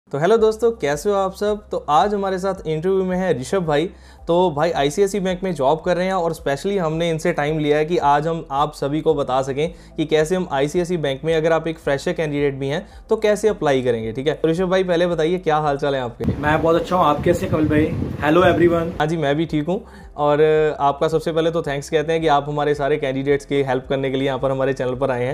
तो हेलो दोस्तों, कैसे हो आप सब। तो आज हमारे साथ इंटरव्यू में है ऋषभ भाई। तो भाई आईसीआईसीआई बैंक में जॉब कर रहे हैं और स्पेशली हमने इनसे टाइम लिया है कि आज हम आप सभी को बता सकें कि कैसे हम आईसीआईसीआई बैंक में, अगर आप एक फ्रेशर कैंडिडेट भी हैं तो कैसे अप्लाई करेंगे। ठीक है, तो ऋषभ भाई पहले बताइए क्या हाल चाल है आपके। मैं बहुत अच्छा हूँ, आप कैसे कमल भाई। Hello everyone. हाँ जी, मैं भी ठीक हूँ। और आपका सबसे पहले तो थैंक्स कहते हैं कि आप हमारे सारे कैंडिडेट्स की हेल्प करने के लिए यहाँ पर हमारे चैनल पर आए हैं।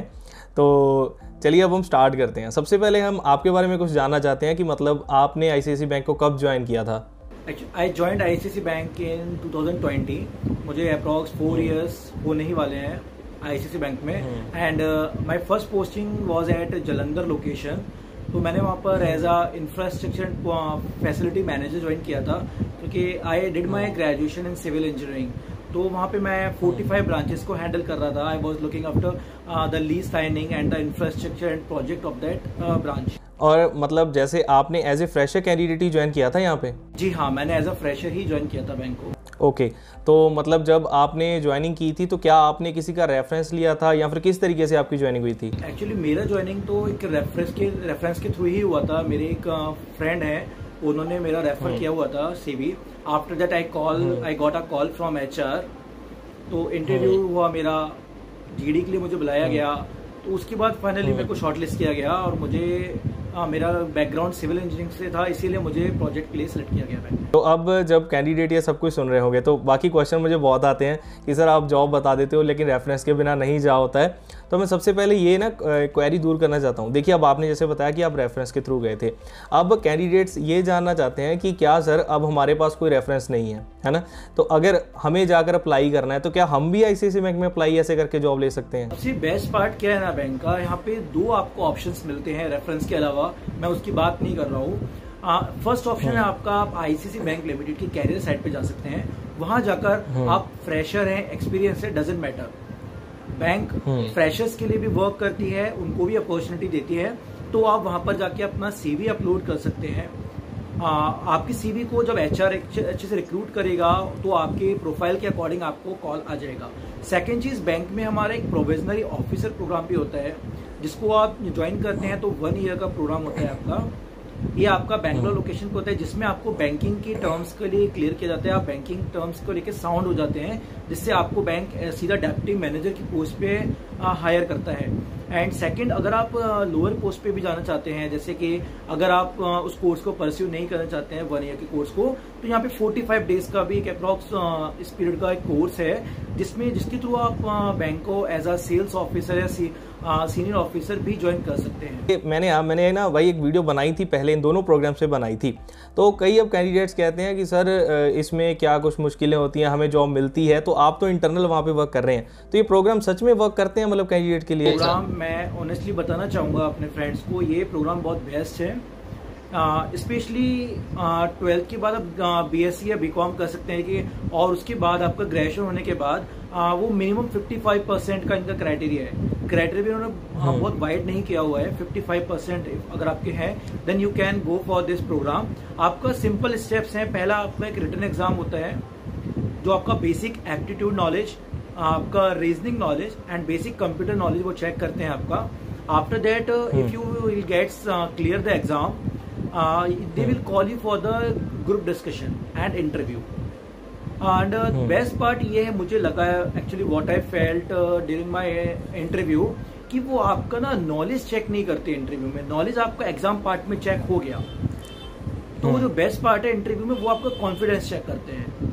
तो चलिए अब हम स्टार्ट करते हैं। सबसे पहले हम आपके बारे में कुछ जानना चाहते हैं कि मतलब आपने आईसीआईसीआई बैंक को कब ज्वाइन किया था। I joined ICICI bank in 2020। मुझे अप्रॉक्स 4 इयर्स होने ही वाले हैं आईसीआईसीआई बैंक में। And my first posting was at Jalandhar location. तो मैंने वहाँ पर as a infrastructure facility manager join किया था, क्योंकि I did my graduation in civil engineering. तो वहाँ पे मैं 45 ब्रांचेस को हैंडल कर रहा था। I was looking after the lease signing and the infrastructure and project of that branch. और मतलब जैसे आपने एज ए फ्रेशर कैंडिडेट ही ज्वाइन किया था यहाँ पे। जी हाँ, मैंने एज अ फ्रेशर ही ज्वाइन किया था बैंक को। ओके, तो मतलब जब आपने ज्वाइनिंग की थी तो क्या आपने किसी का रेफरेंस लिया था या फिर किस तरीके से आपकी ज्वाइनिंग हुई थी। एक्चुअली मेरा ज्वाइनिंग तो एक रेफरेंस के थ्रू ही हुआ था। मेरे एक फ्रेंड है, उन्होंने मेरा रेफर किया हुआ था CV. After that I got a call from HR. तो इंटरव्यू हुआ मेरा, जीडी के लिए मुझे बुलाया गया। तो उसके बाद फाइनली मेरे को शॉर्टलिस्ट किया गया और मुझे मेरा बैकग्राउंड सिविल इंजीनियरिंग से था, इसीलिए मुझे प्रोजेक्ट के लिए सिलेक्ट किया गया। तो अब जब कैंडिडेट ये सब कुछ सुन रहे होंगे तो बाकी क्वेश्चन मुझे बहुत आते हैं कि सर आप जॉब बता देते हो लेकिन रेफरेंस के बिना नहीं जा होता है। तो मैं सबसे पहले ये ना क्वेरी दूर करना चाहता हूँ। देखिए, अब आपने जैसे बताया कि आप रेफरेंस के थ्रू गए थे। अब कैंडिडेट्स ये जानना चाहते हैं कि क्या सर अब हमारे पास कोई रेफरेंस नहीं है ना, तो अगर हमें जाकर अप्लाई करना है तो क्या हम भी आईसीआईसीआई बैंक में अप्लाई ऐसे करके जॉब ले सकते हैं। सबसे बेस्ट पार्ट क्या है ना बैंक का, यहाँ पे 2 आपको ऑप्शंस मिलते हैं रेफरेंस के अलावा। मैं उसकी बात नहीं कर रहा हूँ। फर्स्ट ऑप्शन है आपका, आप आईसीआईसीआई बैंक लिमिटेड की कैरियर साइट पे जा सकते हैं। वहां जाकर आप फ्रेशर हैं, एक्सपीरियंस है, डजेंट मैटर। बैंक फ्रेशर्स के लिए भी वर्क करती है, उनको भी अपॉर्चुनिटी देती है। तो आप वहां पर जाके अपना सीवी अपलोड कर सकते हैं। आपकी सीवी को जब एचआर अच्छे से रिक्रूट करेगा तो आपके प्रोफाइल के अकॉर्डिंग आपको कॉल आ जाएगा। सेकंड चीज, बैंक में हमारा एक प्रोविजनरी ऑफिसर प्रोग्राम भी होता है, जिसको आप ज्वाइन करते हैं तो 1 ईयर का प्रोग्राम होता है आपका। ये आपका बैंगलोर लोकेशन को होता है, जिसमें आपको बैंकिंग की टर्म्स के लिए क्लियर किया जाता है। आप बैंकिंग टर्म्स को लेकर साउंड हो जाते हैं, जिससे आपको बैंक सीधा डेप्यूटी मैनेजर की पोस्ट पे हायर करता है। एंड सेकंड, अगर आप लोअर पोस्ट पे भी जाना चाहते हैं, जैसे कि अगर आप उस कोर्स को परस्यू नहीं करना चाहते हैं 1 ईयर के कोर्स को, तो यहाँ पे 45 डेज का भी एक अप्रॉक्स इस पीरियड का एक कोर्स है, जिसके थ्रू आप बैंक को एज अ सेल्स ऑफिसर या सीनियर ऑफिसर भी ज्वाइन कर सकते हैं। मैंने ना भाई एक वीडियो बनाई थी पहले, इन दोनों प्रोग्राम से बनाई थी। तो कई अब कैंडिडेट्स कहते हैं कि सर इसमें क्या कुछ मुश्किलें होती हैं, हमें जॉब मिलती है। तो आप तो इंटरनल वहाँ पे वर्क कर रहे हैं, तो ये प्रोग्राम सच में वर्क करते हैं मतलब कैंडिडेट के लिए। प्रोग्राम मैं ऑनेस्टली बताना चाहूँगा अपने फ्रेंड्स को, ये प्रोग्राम बहुत बेस्ट है। स्पेशली 12th के बाद आप बीएससी या बीकॉम कर सकते हैं कि, और उसके बाद आपका ग्रेजुएशन होने के बाद वो मिनिमम 55% का इनका क्राइटेरिया है। क्राइटेरिया उन्होंने बहुत वाइड नहीं किया हुआ है। 55% अगर आपके हैं then you can go for this program. आपका सिंपल स्टेप्स हैं। पहला आपका एक रिटन एग्जाम होता है, जो आपका बेसिक एप्टीट्यूड नॉलेज, आपका reasoning knowledge and basic computer knowledge वो चेक करते हैं आपका। After that if you will get clear the exam, they will call you for the group discussion and interview. And best part ये है, मुझे लगा actually what I felt during my interview, कि वो आपका ना नॉलेज चेक नहीं करते इंटरव्यू में। नॉलेज आपका एग्जाम पार्ट में चेक हो गया, तो वो जो बेस्ट पार्ट है इंटरव्यू में, वो आपका कॉन्फिडेंस चेक करते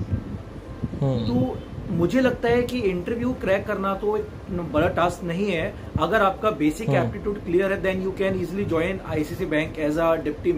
हैं। तो मुझे लगता है कि इंटरव्यू क्रैक करना तो एक बड़ा टास्क नहीं है। अगर आपका बेसिक एप्टीट्यूड क्लियर है then you can easily join ICICI bank as a deputy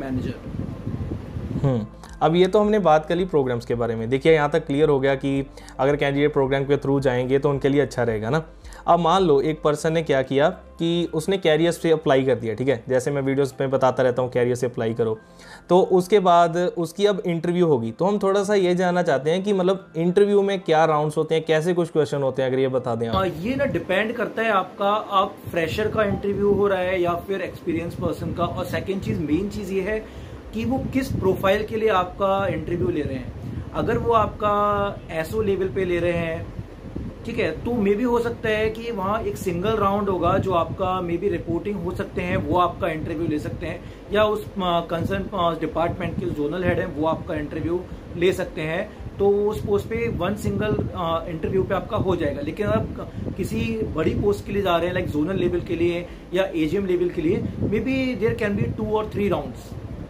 manager. अब ये तो हमने बात कर ली प्रोग्राम्स के बारे में। देखिए, यहाँ तक क्लियर हो गया कि अगर कैंडिडेट प्रोग्राम के थ्रू जाएंगे तो उनके लिए अच्छा रहेगा ना। अब मान लो एक पर्सन ने क्या किया कि उसने कैरियर्स से अप्लाई कर दिया, ठीक है, जैसे मैं वीडियोस में बताता रहता हूँ कैरियर से अप्लाई करो। तो उसके बाद उसकी अब इंटरव्यू होगी, तो हम थोड़ा सा ये जानना चाहते हैं कि मतलब इंटरव्यू में क्या राउंड्स होते हैं, कैसे कुछ क्वेश्चन होते हैं, अगर ये बता दें आप। ये ना डिपेंड करता है आपका, आप फ्रेशर का इंटरव्यू हो रहा है या फिर एक्सपीरियंस पर्सन का। और सेकेंड चीज, मेन चीज ये है कि वो किस प्रोफाइल के लिए आपका इंटरव्यू ले रहे हैं। अगर वो आपका एसओ लेवल पे ले रहे हैं ठीक है, तो मे बी हो सकता है कि वहाँ एक सिंगल राउंड होगा जो आपका मे बी रिपोर्टिंग हो सकते हैं, वो आपका इंटरव्यू ले सकते हैं, या उस कंसर्न डिपार्टमेंट के जोनल हेड हैं वो आपका इंटरव्यू ले सकते हैं। तो उस पोस्ट पे वन सिंगल इंटरव्यू पे आपका हो जाएगा। लेकिन अगर आप किसी बड़ी पोस्ट के लिए जा रहे हैं, लाइक जोनल लेवल के लिए या एजीएम लेवल के लिए, maybe there can be 2 और 3 राउंड्स।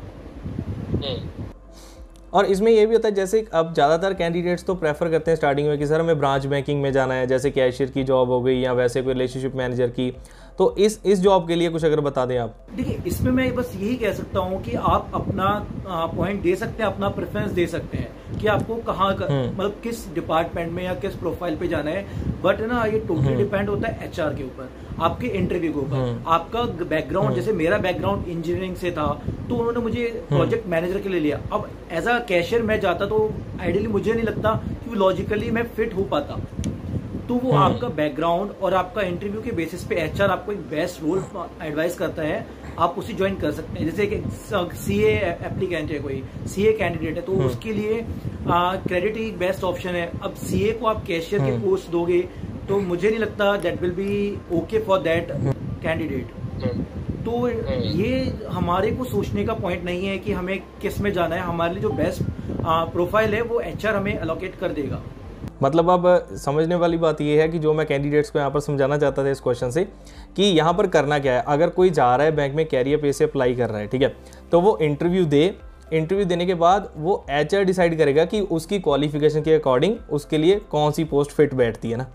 और इसमें ये भी होता है, जैसे अब ज़्यादातर कैंडिडेट्स तो प्रेफर करते हैं स्टार्टिंग में कि सर हमें ब्रांच बैंकिंग में जाना है, जैसे कैशियर की जॉब हो गई या वैसे कोई रिलेशनशिप मैनेजर की। तो इस जॉब के लिए कुछ अगर बता दें आप। देखिए, इसमें मैं बस यही कह सकता हूँ कि आप अपना पॉइंट दे सकते हैं, अपना प्रेफरेंस दे सकते हैं कि आपको कहाँ मतलब किस डिपार्टमेंट में या किस प्रोफाइल पे जाना है। बट ना ये टोटली डिपेंड होता है एचआर के ऊपर, आपके इंटरव्यू के ऊपर, आपका बैकग्राउंड। जैसे मेरा बैकग्राउंड इंजीनियरिंग से था, तो उन्होंने मुझे प्रोजेक्ट मैनेजर के लिए लिया। अब एज अ कैशियर मैं जाता तो आइडियली मुझे नहीं लगता कि लॉजिकली मैं फिट हो पाता। तो वो आपका बैकग्राउंड और आपका इंटरव्यू के बेसिस पे एचआर आपको एक बेस्ट रोल एडवाइस करता है, आप उसे ज्वाइन कर सकते हैं। जैसे एक सीए एप्लीकेंट है, कोई सीए कैंडिडेट है, तो उसके लिए क्रेडिट एक बेस्ट ऑप्शन है। अब सीए को आप कैशियर के पोस्ट दोगे तो मुझे नहीं लगता that will be okay for that candidate. तो ये हमारे को सोचने का पॉइंट नहीं है कि हमें किस में जाना है। हमारे लिए जो बेस्ट प्रोफाइल है वो एचआर हमें अलोकेट कर देगा। मतलब अब समझने वाली बात यह है कि जो मैं कैंडिडेट्स को यहाँ पर समझाना चाहता था इस क्वेश्चन से, कि यहाँ पर करना क्या है। अगर कोई जा रहा है बैंक में कैरियर पे से अप्लाई कर रहा है, ठीक है, तो वो इंटरव्यू देने के बाद वो एचआर डिसाइड करेगा कि उसकी क्वालिफिकेशन के अकॉर्डिंग उसके लिए कौन सी पोस्ट फिट बैठती है ना।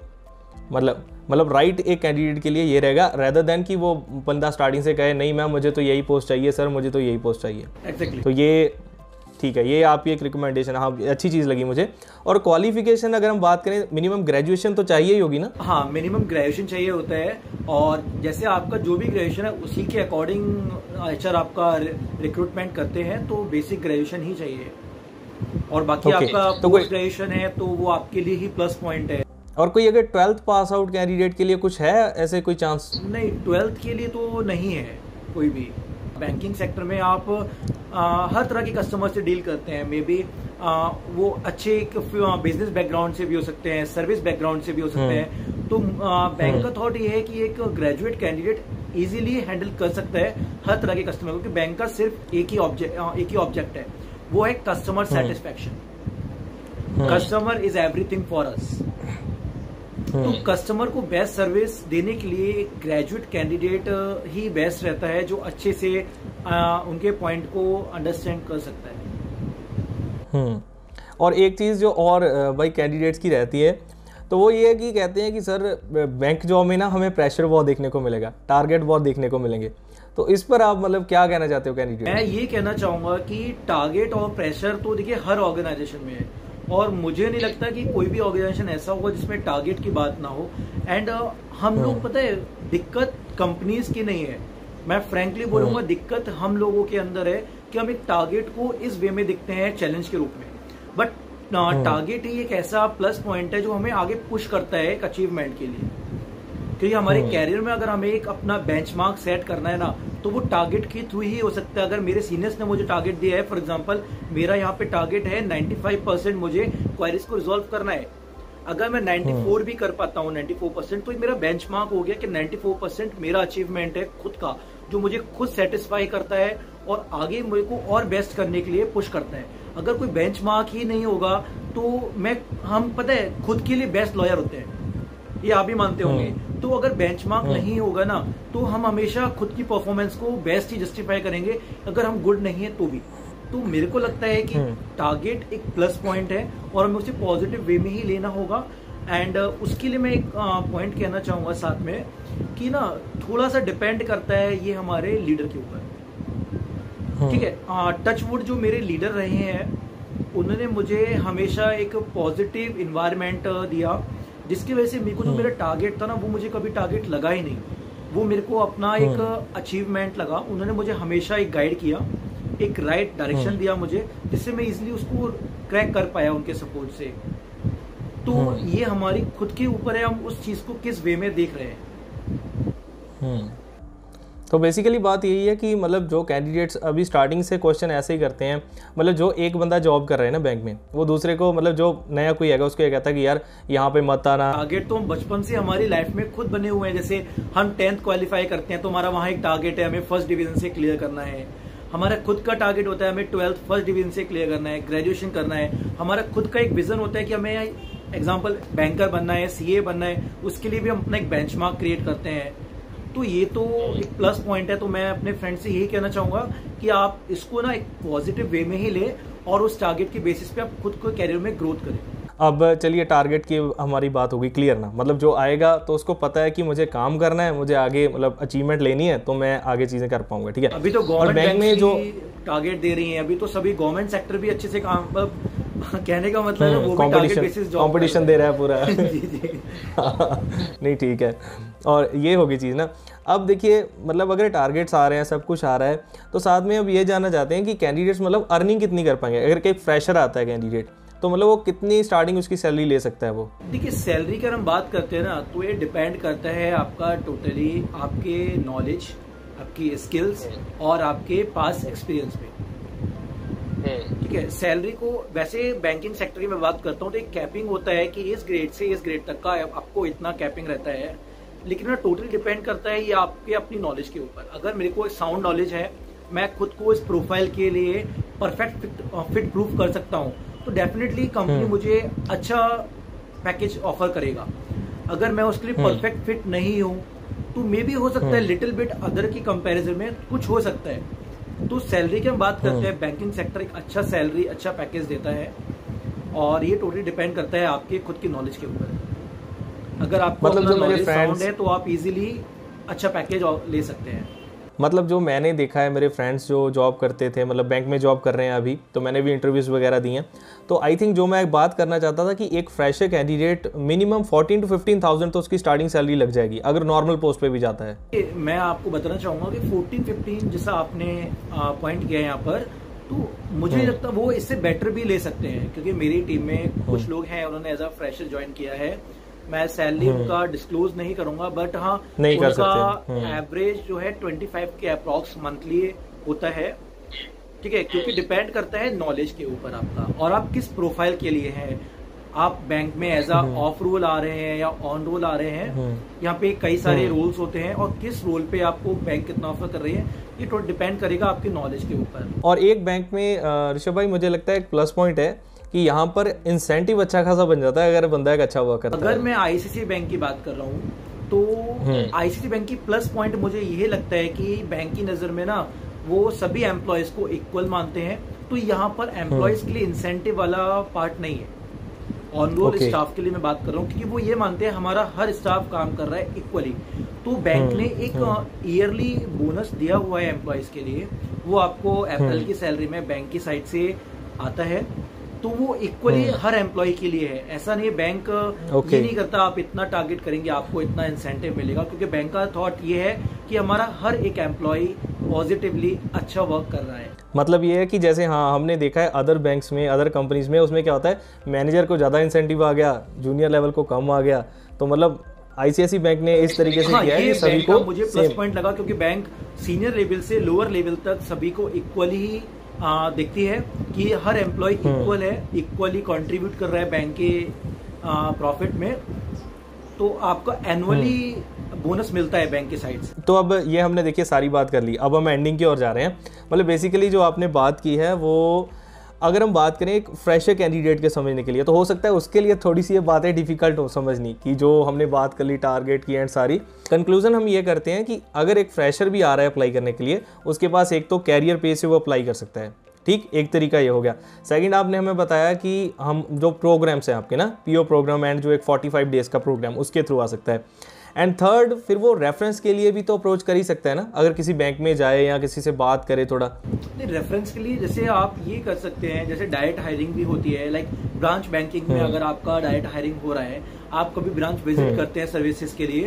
मतलब राइट एक कैंडिडेट के लिए ये रहेगा, रेदर देन कि वो बंदा स्टार्टिंग से कहे नहीं मैम मुझे तो यही पोस्ट चाहिए, सर मुझे तो यही पोस्ट चाहिए। Exactly. तो ये ठीक है, ये आपकी एक रिकमेंडेशन, हाँ अच्छी चीज़ लगी मुझे। और क्वालिफिकेशन अगर हम बात करें, मिनिमम ग्रेजुएशन तो चाहिए ही होगी ना। हाँ, मिनिमम ग्रेजुएशन चाहिए होता है, और जैसे आपका जो भी ग्रेजुएशन है उसी के अकॉर्डिंग एचआर आपका रिक्रूटमेंट करते हैं। तो बेसिक ग्रेजुएशन ही चाहिए, और बाकी आपका पोस्ट ग्रेजुएशन है तो वो आपके लिए ही प्लस पॉइंट है। और कोई अगर 12th पास आउट कैंडिडेट के लिए कुछ है ऐसे कोई चांस? नहीं, 12th के लिए तो नहीं है कोई भी। बैंकिंग सेक्टर में आप हर तरह के कस्टमर से डील करते हैं। मे बी वो अच्छे एक बिजनेस बैकग्राउंड से भी हो सकते हैं, सर्विस बैकग्राउंड से भी हो सकते हैं। तो बैंक का थॉट ये है कि एक ग्रेजुएट कैंडिडेट इजीली हैंडल कर सकता है हर तरह के कस्टमर, क्योंकि बैंक का सिर्फ एक ही ऑब्जेक्ट है, वो है customer satisfaction. Customer is everything for us. तो कस्टमर को बेस्ट सर्विस देने के लिए ग्रेजुएट कैंडिडेट ही बेस्ट रहता है, जो अच्छे से उनके पॉइंट को अंडरस्टैंड कर सकता है। और एक चीज़ जो और भाई कैंडिडेट्स की रहती है, तो वो ये है कि कहते हैं कि सर बैंक जॉब में ना हमें प्रेशर बहुत देखने को मिलेगा, टारगेट बहुत देखने को मिलेंगे। तो इस पर आप मतलब क्या कहना चाहते हो कैंडिडेट? मैं ये कहना चाहूंगा कि टारगेट और प्रेशर तो देखिए हर ऑर्गेनाइजेशन में है, और मुझे नहीं लगता कि कोई भी ऑर्गेनाइजेशन ऐसा होगा जिसमें टारगेट की बात ना हो। एंड हम लोग, पता है, दिक्कत कंपनीज की नहीं है, मैं फ्रैंकली बोलूंगा दिक्कत हम लोगों के अंदर है कि हम एक टारगेट को इस वे में दिखते हैं चैलेंज के रूप में। बट टारगेट ही एक ऐसा प्लस पॉइंट है जो हमें आगे पुश करता है एक अचीवमेंट के लिए। क्योंकि हमारे कैरियर में अगर हमें एक अपना बेंचमार्क सेट करना है ना, तो वो टारगेट के थ्रू ही हो सकता है। अगर मेरे सीनियर्स ने मुझे टारगेट दिया है, फॉर एग्जांपल मेरा यहाँ पे टारगेट है 95% मुझे क्वेरीज को रिजॉल्व करना है, अगर मैं 94 भी कर पाता हूँ, 94%, तो मेरा बेंचमार्क हो गया कि 94% मेरा अचीवमेंट है खुद का, जो मुझे खुद सेटिस्फाई करता है और आगे मेरे को और बेस्ट करने के लिए पुश करता है। अगर कोई बेंचमार्क ही नहीं होगा तो हम पता है खुद के लिए बेस्ट लॉयर होते हैं, ये आप भी मानते होंगे। तो अगर बेंचमार्क नहीं होगा ना, तो हम हमेशा खुद की परफॉर्मेंस को बेस्ट ही जस्टिफाई करेंगे, अगर हम गुड नहीं है तो भी। तो मेरे को लगता है कि टारगेट एक प्लस पॉइंट है और हमें उसे पॉजिटिव वे में ही लेना होगा। एंड उसके लिए मैं एक पॉइंट कहना चाहूंगा साथ में कि ना थोड़ा सा डिपेंड करता है ये हमारे लीडर के ऊपर। ठीक है, टचवुड जो मेरे लीडर रहे हैं उन्होंने मुझे हमेशा एक पॉजिटिव इन्वायरमेंट दिया, जिसकी वजह से मेरे को जो मेरा टारगेट था ना, वो मुझे कभी टारगेट लगा ही नहीं, वो मेरे को अपना एक अचीवमेंट लगा। उन्होंने मुझे हमेशा एक गाइड किया, एक राइट डायरेक्शन दिया मुझे, जिससे मैं इजीली उसको क्रैक कर पाया उनके सपोर्ट से। तो ये हमारी खुद के ऊपर है, हम उस चीज को किस वे में देख रहे हैं। तो बेसिकली बात यही है कि मतलब जो कैंडिडेट्स अभी स्टार्टिंग से क्वेश्चन ऐसे ही करते हैं, मतलब जो एक बंदा जॉब कर रहा है ना बैंक में, वो दूसरे को मतलब जो नया कोई है उसको ये कहता है कि यार यहाँ पे मत आना। टारगेट तो हम बचपन से हमारी लाइफ में खुद बने हुए हैं। जैसे हम 10th क्वालिफाई करते हैं तो हमारा वहाँ एक टारगेट है, हमें फर्स्ट डिवीजन से क्लियर करना है। हमारा खुद का टारगेट होता है, हमें 12th फर्स्ट डिवीजन से क्लियर करना है, ग्रेजुएशन करना है। हमारा खुद का एक विजन होता है कि हमें एग्जाम्पल बैंकर बनना है, सीए बनना है, उसके लिए भी हम अपना एक बेंचमार्क क्रिएट करते हैं। तो ये तो एक प्लस पॉइंट है। तो मैं अपने फ्रेंड से यही कहना चाहूंगा कि आप इसको ना एक पॉजिटिव वे में ही ले और उस टारगेट की बेसिस पे आप खुद को कैरियर में ग्रोथ करें। अब चलिए टारगेट की हमारी बात होगी क्लियर ना, मतलब जो आएगा तो उसको पता है कि मुझे काम करना है, मुझे आगे मतलब अचीवमेंट लेनी है, तो मैं आगे चीजें कर पाऊंगा। ठीक है, अभी तो गवर्नमेंट बैंक में जो टारगेट दे रही है, अभी तो सभी गवर्नमेंट सेक्टर भी अच्छे से काम, कहने का मतलब है वो भी टारगेट बेसिस जॉब कंपटीशन दे रहा है पूरा। जी जी नहीं ठीक है, और ये होगी चीज़ ना। अब देखिए मतलब अगर टारगेट्स आ रहे हैं, सब कुछ आ रहा है, तो साथ में अब ये जानना चाहते हैं कि कैंडिडेट्स मतलब अर्निंग कितनी कर पाएंगे। अगर कोई फ्रेशर आता है कैंडिडेट, तो मतलब वो कितनी स्टार्टिंग उसकी सैलरी ले सकता है वो? देखिए सैलरी की अगर हम बात करते हैं ना, तो ये डिपेंड करता है आपका टोटली आपके नॉलेज, आपकी स्किल्स और आपके पास एक्सपीरियंस पे। ठीक है, सैलरी को वैसे बैंकिंग सेक्टर की मैं बात करता हूँ तो एक कैपिंग होता है कि इस ग्रेड से इस ग्रेड तक का आपको इतना कैपिंग रहता है। लेकिन ना टोटली डिपेंड करता है ये आपके अपनी नॉलेज के ऊपर। अगर मेरे को साउंड नॉलेज है, मैं खुद को इस प्रोफाइल के लिए परफेक्ट फिट प्रूफ कर सकता हूँ, तो डेफिनेटली कंपनी मुझे अच्छा पैकेज ऑफर करेगा। अगर मैं उसके लिए परफेक्ट फिट नहीं हूँ तो मे भी हो सकता है लिटिल बिट अदर की कंपैरिजन में कुछ हो सकता है। तो सैलरी की हम बात करते हैं, बैंकिंग सेक्टर एक अच्छा सैलरी, अच्छा पैकेज देता है, और ये टोटली डिपेंड करता है आपके खुद की नॉलेज के ऊपर। अगर आपको मतलब अपना जो मेरे नॉलेज साउंड फ्रेंड्स है तो आप इजीली अच्छा पैकेज ले सकते हैं। मतलब जो मैंने देखा है, मेरे फ्रेंड्स जो जॉब करते थे, मतलब बैंक में जॉब कर रहे हैं अभी, तो मैंने भी इंटरव्यूज वगैरह दिए हैं, तो आई थिंक जो मैं एक बात करना चाहता था कि एक फ्रेशर कैंडिडेट मिनिमम 14 to 15,000 तो उसकी स्टार्टिंग सैलरी लग जाएगी अगर नॉर्मल पोस्ट पे भी जाता है। मैं आपको बताना चाहूंगा कि 14-15 जैसा आपने पॉइंट किया है यहाँ पर, तो मुझे लगता है वो इससे बेटर भी ले सकते हैं, क्योंकि मेरी टीम में कुछ लोग हैं उन्होंने एज अ फ्रेशर ज्वाइन किया है। मैं सैलरी उनका डिस्क्लोज नहीं करूंगा, बट हाँ उनका एवरेज जो है 25 के अप्रॉक्स मंथली होता है। ठीक है, क्योंकि डिपेंड करता है नॉलेज के ऊपर आपका, और आप किस प्रोफाइल के लिए हैं। आप बैंक में एज अ ऑफ रोल आ रहे हैं या ऑन रोल आ रहे हैं, यहाँ पे कई सारे रोल्स होते हैं, और किस रोल पे आपको बैंक कितना ऑफर कर रही है ये तो डिपेंड करेगा आपकी नॉलेज के ऊपर। और एक बैंक में ऋषभ भाई मुझे लगता है एक प्लस पॉइंट है कि यहाँ पर इंसेंटिव अच्छा खासा बन जाता है अगर बंदा एक अच्छा वर्क करता है। अगर मैं आईसीआईसीआई बैंक की बात कर रहा हूँ तो आईसीआईसीआई बैंक की प्लस पॉइंट मुझे ये लगता है कि बैंक की नजर में ना वो सभी एम्प्लॉयज को इक्वल मानते हैं, तो यहाँ पर एम्प्लॉयज के लिए इंसेंटिव वाला पार्ट नहीं है। ऑन रोल स्टाफ के लिए मैं बात कर रहा हूँ, क्योंकि वो ये मानते हैं हमारा हर स्टाफ काम कर रहा है इक्वली। तो बैंक ने एक ईयरली बोनस दिया हुआ है एम्प्लॉयज के लिए, वो आपको अप्रैल की सैलरी में बैंक की साइड से आता है, तो वो इक्वली हर एम्प्लॉय के लिए है। ऐसा नहीं है बैंक ये नहीं करता आप इतना टारगेट करेंगे आपको इतना इंसेंटिव मिलेगा, क्योंकि बैंक का थॉट ये है कि हमारा हर एक एम्प्लॉय पॉजिटिवली अच्छा वर्क कर रहा है। मतलब ये है कि जैसे हाँ हमने देखा है अदर बैंक्स में, अदर कंपनीज में, उसमें क्या होता है मैनेजर को ज़्यादा इंसेंटिव आ गया, जूनियर लेवल को कम आ गया। तो मतलब आईसीआईसीआई बैंक ने इस तरीके से किया है कि सभी को मुझे प्लस पॉइंट लगा, क्योंकि बैंक सीनियर लेवल से लोअर लेवल तक सभी को इक्वली ही देखती है कि हर एम्प्लॉय इक्वल है, इक्वली कंट्रीब्यूट कर रहा है बैंक के प्रॉफिट में, तो आपका एनुअली बोनस मिलता है बैंक की साइड से। तो अब ये हमने देखिए सारी बात कर ली, अब हम एंडिंग की ओर जा रहे हैं। मतलब बेसिकली जो आपने बात की है वो अगर हम बात करें एक फ्रेशर कैंडिडेट के समझने के लिए, तो हो सकता है उसके लिए थोड़ी सी ये बातें डिफिकल्ट हो समझनी, कि जो हमने बात कर ली टारगेट की एंड सारी। कंक्लूजन हम ये करते हैं कि अगर एक फ्रेशर भी आ रहा है अप्लाई करने के लिए, उसके पास एक तो कैरियर पे से वो अप्लाई कर सकता है। ठीक, एक तरीका ये हो गया। सेकंड आपने हमें बताया कि हम जो प्रोग्राम्स हैं आपके ना, पीओ प्रोग्राम एंड जो एक 45 डेज का प्रोग्राम, उसके थ्रू आ सकता है। एंड थर्ड फिर वो रेफरेंस के लिए भी तो अप्रोच कर ही सकता है ना, अगर किसी बैंक में जाए या किसी से बात करे थोड़ा। रेफरेंस के लिए जैसे आप ये कर सकते हैं, जैसे डायरेक्ट हायरिंग भी होती है, लाइक ब्रांच बैंकिंग में अगर आपका डायरेक्ट हायरिंग हो रहा है, आप कभी ब्रांच विजिट करते हैं सर्विसेज के लिए,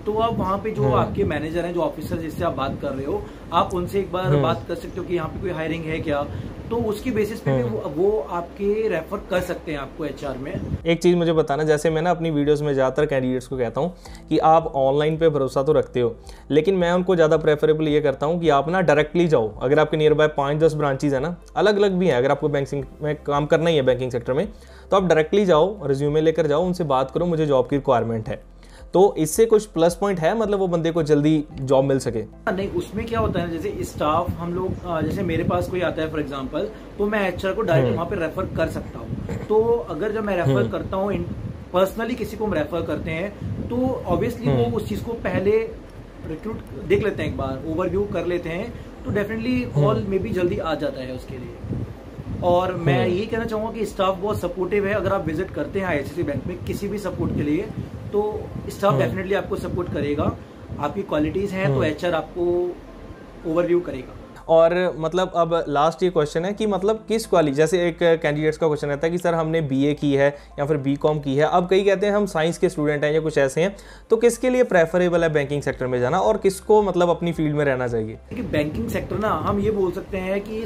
तो आप वहाँ पे जो आपके मैनेजर हैं, जो ऑफिसर जिससे आप बात कर रहे हो, आप उनसे एक बार बात कर सकते हो कि यहाँ पे कोई हायरिंग है क्या, तो उसकी बेसिस पे भी वो आपके रेफर कर सकते हैं आपको एचआर में। एक चीज़ मुझे बताना, जैसे मैं ना अपनी वीडियोस में ज़्यादातर कैंडिडेट्स को कहता हूँ कि आप ऑनलाइन पे भरोसा तो रखते हो, लेकिन मैं उनको ज़्यादा प्रेफरेबल ये करता हूँ कि आप ना डायरेक्टली जाओ। अगर आपके नियर बाय 5-10 ब्रांचेज है ना, अलग अलग भी हैं, अगर आपको बैंकिंग में काम करना ही है बैंकिंग सेक्टर में, तो आप डायरेक्टली जाओ, रिज्यूमे लेकर जाओ, उनसे बात करो मुझे जॉब की रिक्वायरमेंट है। तो इससे कुछ प्लस पॉइंट है, मतलब वो बंदे को जल्दी जॉब मिल सके? नहीं, उसमें क्या होता है, जैसे स्टाफ हम लोग, जैसे मेरे पास कोई आता है फॉर एग्जांपल, तो मैं एचआर को डायरेक्ट वहाँ पे रेफर कर सकता हूँ। तो अगर जब मैं रेफर करता हूँ, पर्सनली किसी को हम रेफर करते हैं, तो ऑब्वियसली वो उस चीज को पहले रिक्रूट देख लेते हैं, एक बार ओवरव्यू कर लेते हैं, तो डेफिनेटली कॉल में भी जल्दी आ जाता है उसके लिए। और मैं यही कहना चाहूंगा कि स्टाफ बहुत सपोर्टिव है। अगर आप विजिट करते हैं आईसीआईसीआई बैंक में किसी भी सपोर्ट के लिए, तो स्टाफ डेफिनेटली आपको सपोर्ट करेगा। आपकी क्वालिटीज हैं तो एचआर आपको ओवरव्यू करेगा। और मतलब अब लास्ट ये क्वेश्चन है कि मतलब किस क्वालिटी, जैसे एक कैंडिडेट्स का क्वेश्चन रहता है कि सर हमने बीए की है या फिर बीकॉम की है, अब कई कहते हैं हम साइंस के स्टूडेंट हैं या कुछ ऐसे हैं, तो किसके लिए प्रेफरेबल है बैंकिंग सेक्टर में जाना और किसको मतलब अपनी फील्ड में रहना चाहिए? बैंकिंग सेक्टर ना, हम ये बोल सकते हैं कि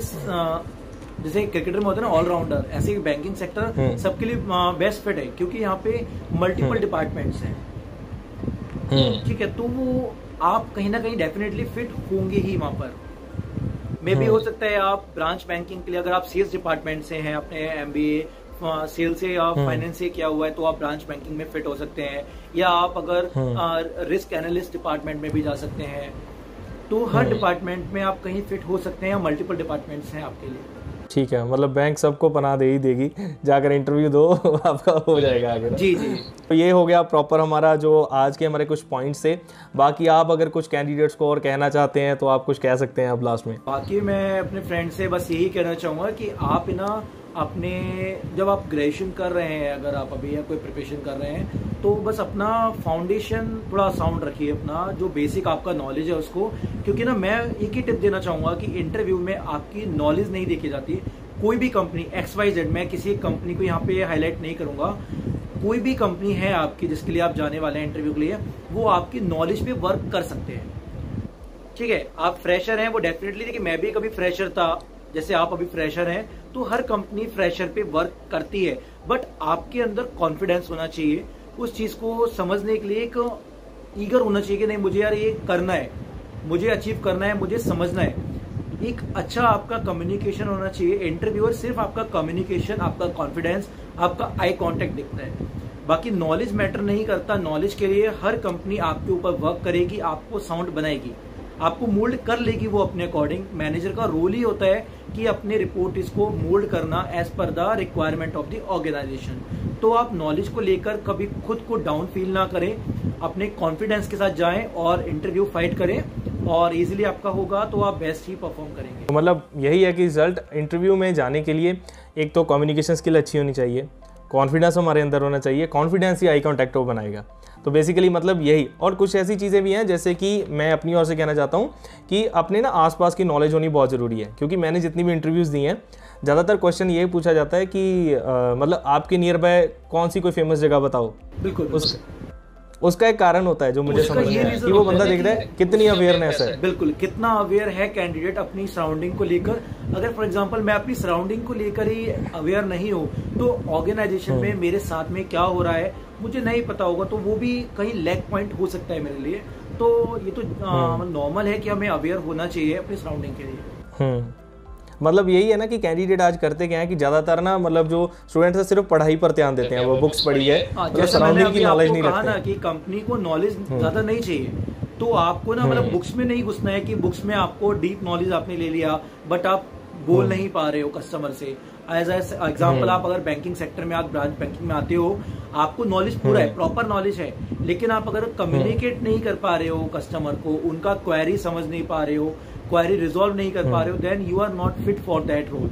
जैसे क्रिकेटर में होता है ना ऑलराउंडर, ऐसे बैंकिंग सेक्टर सबके लिए बेस्ट फिट है, क्योंकि यहाँ पे मल्टीपल डिपार्टमेंट्स हैं, ठीक है। तो वो आप कहीं ना कहीं डेफिनेटली फिट होंगे ही वहां पर। मे भी हो सकता है आप ब्रांच बैंकिंग के लिए, अगर आप सेल्स डिपार्टमेंट से हैं, अपने एमबीए सेल से या फाइनेंस से किया हुआ है, तो आप ब्रांच बैंकिंग में फिट हो सकते हैं, या आप अगर रिस्क एनालिस्ट डिपार्टमेंट में भी जा सकते हैं। तो हर डिपार्टमेंट में आप कहीं फिट हो सकते हैं, या मल्टीपल डिपार्टमेंट्स हैं आपके लिए। ठीक है, मतलब बैंक सबको पनाह दे ही देगी, जाकर इंटरव्यू दो आपका हो जाएगा आगे। जी जी। तो ये हो गया प्रॉपर हमारा जो आज के हमारे कुछ पॉइंट्स थे। बाकी आप अगर कुछ कैंडिडेट्स को और कहना चाहते हैं तो आप कुछ कह सकते हैं अब लास्ट में। बाकी मैं अपने फ्रेंड से बस यही कहना चाहूँगा कि आप ना अपने, जब आप ग्रेजुएशन कर रहे हैं, अगर आप अभी या कोई प्रिपरेशन कर रहे हैं, तो बस अपना फाउंडेशन थोड़ा साउंड रखिए, अपना जो बेसिक आपका नॉलेज है उसको। क्योंकि ना मैं एक ही टिप देना चाहूँगा कि इंटरव्यू में आपकी नॉलेज नहीं देखी जाती। कोई भी कंपनी XYZ, मैं किसी कंपनी को यहाँ पे हाईलाइट नहीं करूँगा, कोई भी कंपनी है आपकी जिसके लिए आप जाने वाले हैं इंटरव्यू के लिए, वो आपकी नॉलेज पे वर्क कर सकते हैं, ठीक है। आप फ्रेशर हैं, वो डेफिनेटली, देखिए मैं भी कभी फ्रेशर था, जैसे आप अभी फ्रेशर हैं, तो हर कंपनी फ्रेशर पे वर्क करती है, बट आपके अंदर कॉन्फिडेंस होना चाहिए उस चीज को समझने के लिए, एक ईगर होना चाहिए कि नहीं मुझे यार ये करना है, मुझे अचीव करना है, मुझे समझना है। एक अच्छा आपका कम्युनिकेशन होना चाहिए। इंटरव्यूअर सिर्फ आपका कम्युनिकेशन, आपका कॉन्फिडेंस, आपका आई कांटेक्ट देखता है, बाकी नॉलेज मैटर नहीं करता। नॉलेज के लिए हर कंपनी आपके ऊपर वर्क करेगी, आपको साउंड बनाएगी, आपको मोल्ड कर लेगी वो अपने अकॉर्डिंग। मैनेजर का रोल ही होता है कि अपने रिपोर्ट इसको मोल्ड करना as per the requirement of the organisation. तो आप नॉलेज को लेकर कभी खुद को डाउन फील ना करें, अपने कॉन्फिडेंस के साथ जाएं और इंटरव्यू फाइट करें, और इजीली आपका होगा तो आप बेस्ट ही परफॉर्म करेंगे। तो मतलब यही है कि रिजल्ट इंटरव्यू में जाने के लिए एक तो कम्युनिकेशन स्किल अच्छी होनी चाहिए, कॉन्फिडेंस हमारे अंदर होना चाहिए, कॉन्फिडेंस ही आई कॉन्टैक्ट वो बनाएगा। तो बेसिकली मतलब यही, और कुछ ऐसी चीज़ें भी हैं जैसे कि मैं अपनी ओर से कहना चाहता हूँ कि अपने ना आसपास की नॉलेज होनी बहुत ज़रूरी है। क्योंकि मैंने जितनी भी इंटरव्यूज़ दी हैं, ज़्यादातर क्वेश्चन ये पूछा जाता है कि मतलब आपके नियर बाय कौन सी कोई फेमस जगह बताओ। बिल्कुल, उसका एक कारण होता है जो मुझे समझ में आया कि वो बंदा देख रहा है कितनी अवेयरनेस है। बिल्कुल, कितना अवेयर है कैंडिडेट अपनी सराउंडिंग को लेकर। अगर फॉर एग्जांपल मैं अपनी सराउंडिंग को लेकर ही अवेयर नहीं हूँ, तो ऑर्गेनाइजेशन में मेरे साथ में क्या हो रहा है मुझे नहीं पता होगा, तो वो भी कहीं लैग पॉइंट हो सकता है मेरे लिए। तो ये तो नॉर्मल है कि हमें अवेयर होना चाहिए अपनी सराउंडिंग के लिए। मतलब यही है ना कि कैंडिडेट आज करते क्या है कि ज्यादातर ना मतलब जो स्टूडेंट्स है सिर्फ पढ़ाई पर ध्यान देते हैं, वो बुक्स पढ़ी है, मतलब सराउंडिंग की नॉलेज नहीं रखते। ना कि कंपनी को नॉलेज ज्यादा नहीं चाहिए, तो आपको ना मतलब बुक्स में नहीं घुसना है कि बुक्स में आपको डीप नॉलेज आपने ले लिया बट आप बोल नहीं पा रहे हो कस्टमर से। एज एग्जाम्पल, आप अगर बैंकिंग सेक्टर में, आप ब्रांच बैंकिंग में आते हो, आपको नॉलेज पूरा है, प्रॉपर नॉलेज है, लेकिन आप अगर कम्युनिकेट नहीं कर पा रहे हो कस्टमर को, उनका क्वेरी समझ नहीं पा रहे हो, क्वेरी रिजॉल्व नहीं कर पा रहे हो, then you are not fit for that role.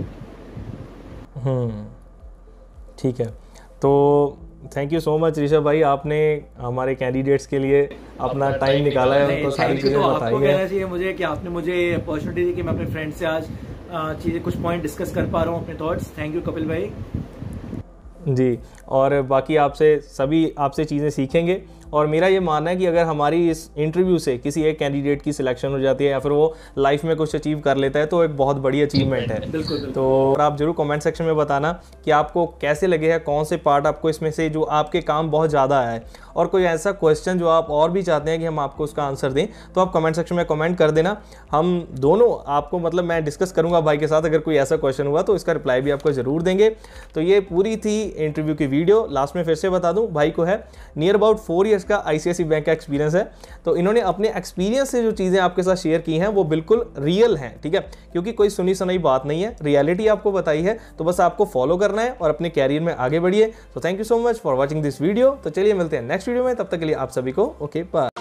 ठीक है, तो thank you so much Rishabh भाई, आपने हमारे कैंडिडेट्स के लिए अपना टाइम निकाला है, उनको सारी चीजें बताई है। कहना चाहिए मुझे कि आपने मुझे अपॉर्चुनिटी दी कि मैं अपने फ्रेंड से आज चीजें, कुछ पॉइंट डिस्कस कर पा रहा हूँ, अपने थॉट्स। थैंक यू कपिल भाई जी। और बाकी आपसे चीज़ें सीखेंगे और मेरा ये मानना है कि अगर हमारी इस इंटरव्यू से किसी एक कैंडिडेट की सिलेक्शन हो जाती है या फिर वो लाइफ में कुछ अचीव कर लेता है तो एक बहुत बड़ी अचीवमेंट है। बिल्कुल। तो आप जरूर कमेंट सेक्शन में बताना कि आपको कैसे लगे हैं, कौन से पार्ट आपको इसमें से जो आपके काम बहुत ज़्यादा आया है, और कोई ऐसा क्वेश्चन जो आप और भी चाहते हैं कि हम आपको उसका आंसर दें तो आप कमेंट सेक्शन में कमेंट कर देना। हम दोनों आपको मतलब मैं डिस्कस करूंगा भाई के साथ, अगर कोई ऐसा क्वेश्चन हुआ तो इसका रिप्लाई भी आपको जरूर देंगे। तो ये पूरी थी इंटरव्यू की वीडियो। लास्ट में फिर से बता दूं, भाई को है नियर अबाउट 4 ईयर्स का ICICI बैंक का एक्सपीरियंस है। तो इन्होंने अपने एक्सपीरियंस से जो चीज़ें आपके साथ शेयर की हैं वो बिल्कुल रियल हैं, ठीक है, क्योंकि कोई सुनी सुनाई बात नहीं है, रियलिटी आपको बताई है। तो बस आपको फॉलो करना है और अपने कैरियर में आगे बढ़िए। तो thank you so much for watching this video. तो चलिए मिलते हैं नेक्स्ट वीडियो में, तब तक के लिए आप सभी को ओके बाय।